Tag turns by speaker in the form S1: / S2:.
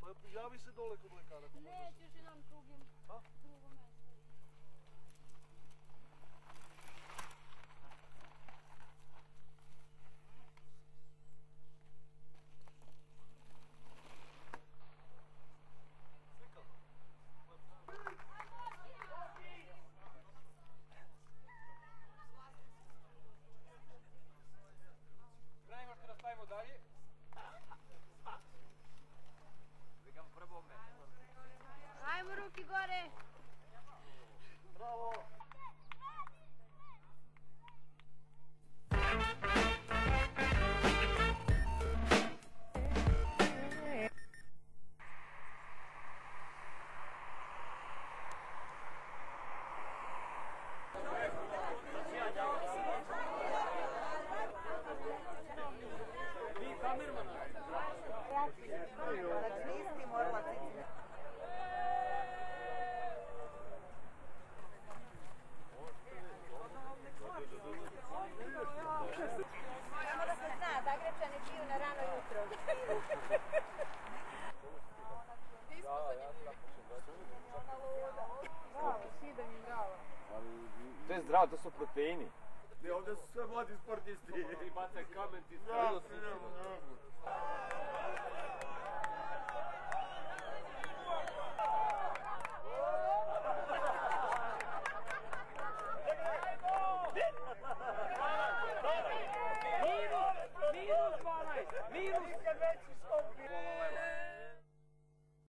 S1: Javi se dole kod lekara.
S2: Neću još jedan drugim. Drugo mesto.
S3: Pre nego što nastavimo dalje, vikam prvo me.
S2: Ajmo ruki gore!
S1: Bravo!
S2: Samo da se zna, Zagrebčani piju na rano jutro.
S3: To je zdravo, to su proteini.
S1: Ne, ovdje su sve mladi sportisti.
S3: Ti bacaj kamen, ti
S1: Da,
S3: Minus 12! Minus!
S1: Nikad veći skok.